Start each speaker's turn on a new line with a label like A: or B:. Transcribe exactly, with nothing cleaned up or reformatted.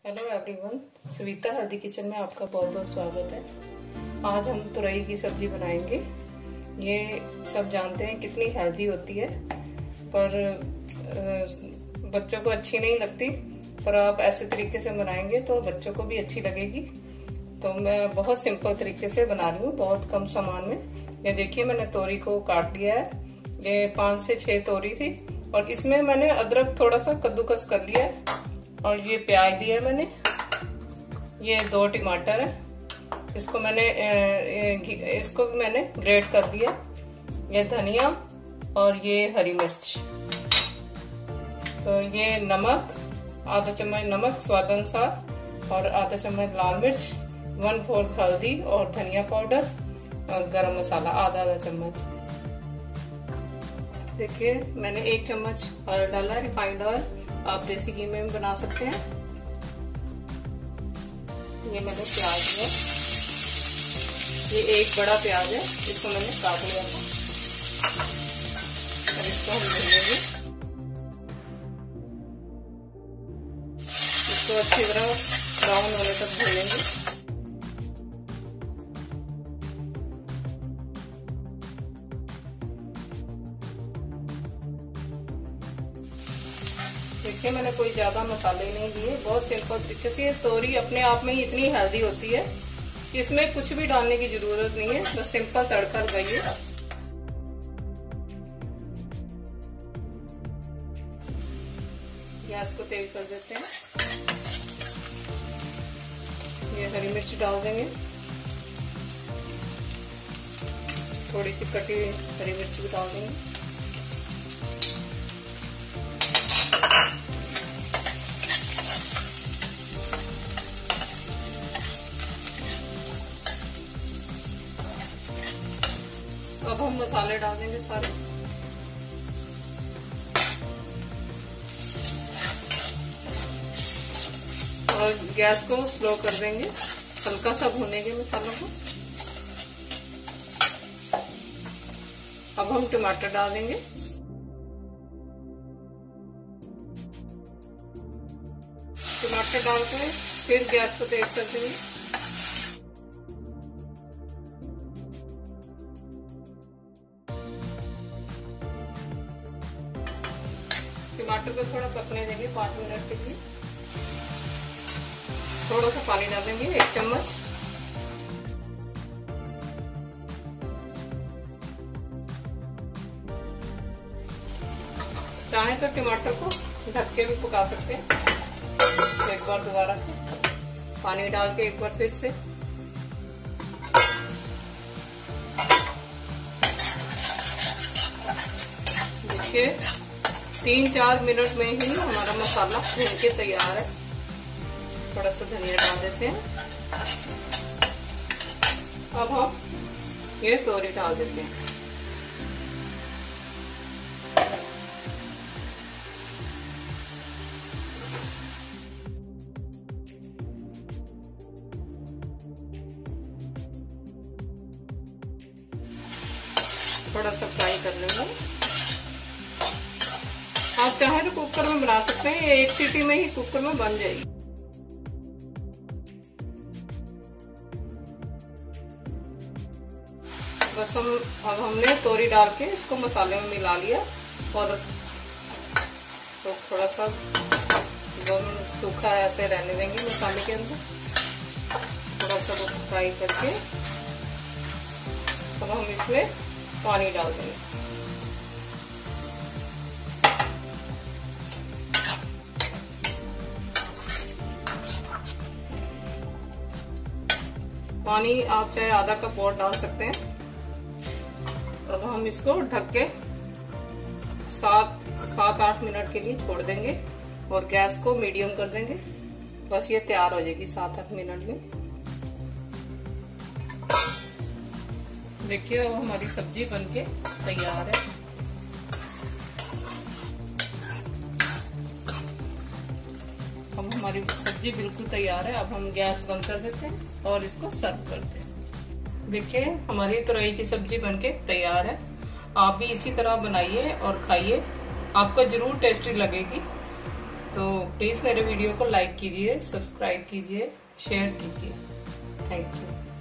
A: Hello everyone, Savita healthy kitchen में आपका बहुत बहुत स्वागत है। आज हम तुरई की सब्जी बनाएंगे। ये सब जानते हैं कितनी हेल्दी होती है, पर बच्चों को अच्छी नहीं लगती, पर आप ऐसे तरीके से बनाएंगे तो बच्चों को भी अच्छी लगेगी। तो मैं बहुत सिंपल तरीके से बना रही हूँ, बहुत कम सामान में। ये देखिए, मैंने तोरी को काट लिया है। ये पांच से छह तोरी थी और इसमें मैंने अदरक थोड़ा सा कद्दूकस कर लिया है और ये प्याज दिया मैंने। ये दो टमाटर है, इसको मैंने इसको भी मैंने ग्रेट कर दिया। ये धनिया और ये हरी मिर्च। तो ये नमक, आधा चम्मच नमक स्वादानुसार और आधा चम्मच लाल मिर्च, वन फोर्थ हल्दी और धनिया पाउडर और गरम मसाला आधा आधा चम्मच। देखिए, मैंने एक चम्मच ऑयल डाला, रिफाइंड ऑयल। आप देसी घी में भी बना सकते हैं। ये मैंने प्याज लिया, ये एक बड़ा प्याज है, इसको मैंने काट लिया था और इसको हम भूनेंगे। इसको अच्छी तरह ब्राउन होने तक भूनेंगे। देखिए, मैंने कोई ज्यादा मसाले नहीं दिए, बहुत सिंपल तरीके से। ये तोरी अपने आप में ही इतनी हेल्दी होती है कि इसमें कुछ भी डालने की जरूरत नहीं है, बस सिंपल तड़का लगाइए। गैस को तेज कर देते हैं। ये हरी मिर्च डाल देंगे, थोड़ी सी कटी हुई हरी मिर्च भी डाल देंगे। अब हम मसाले डाल देंगे सारे। और गैस को स्लो कर देंगे, हल्का सा भूनेंगे मसालों को। अब हम टमाटर डाल देंगे। टमाटर डाल के फिर गैस को तेज कर देंगे। टमाटर को थोड़ा पकने देंगे पांच मिनट के लिए। थोड़ा सा पानी डाल देंगे, एक चम्मच। चाहे तो टमाटर को ढक के भी पका सकते हैं। एक बार दोबारा से पानी डाल के एक बार फिर से। देखिए, तीन चार मिनट में ही हमारा मसाला भून के तैयार है। थोड़ा सा धनिया डाल देते हैं। अब हम ये तोरी डाल देते हैं। थोड़ा सा फ्राई कर लेंगे। आप चाहे तो कुकर में बना सकते हैं, ये एक सीटी में ही कुकर में बन जाएगी। बस हम अब हमने तोरी डाल के इसको मसाले में मिला लिया और तो थोड़ा सा सूखा ऐसे रहने देंगे मसाले के अंदर। थोड़ा सा वो फ्राई करके अब हम इसमें पानी डाल देंगे। पानी आप चाहे आधा कप और डाल सकते हैं। अब हम इसको ढक के सात सात आठ मिनट के लिए छोड़ देंगे और गैस को मीडियम कर देंगे। बस ये तैयार हो जाएगी सात आठ मिनट में। देखिए, अब हमारी सब्जी बनके तैयार है। अब हमारी सब्जी बिल्कुल तैयार है। अब हम गैस बंद कर देते हैं और इसको सर्व करते हैं। देखिए, हमारी तुरई की सब्जी बनके तैयार है। आप भी इसी तरह बनाइए और खाइए, आपको जरूर टेस्टी लगेगी। तो प्लीज मेरे वीडियो को लाइक कीजिए, सब्सक्राइब कीजिए, शेयर कीजिए। Thank you.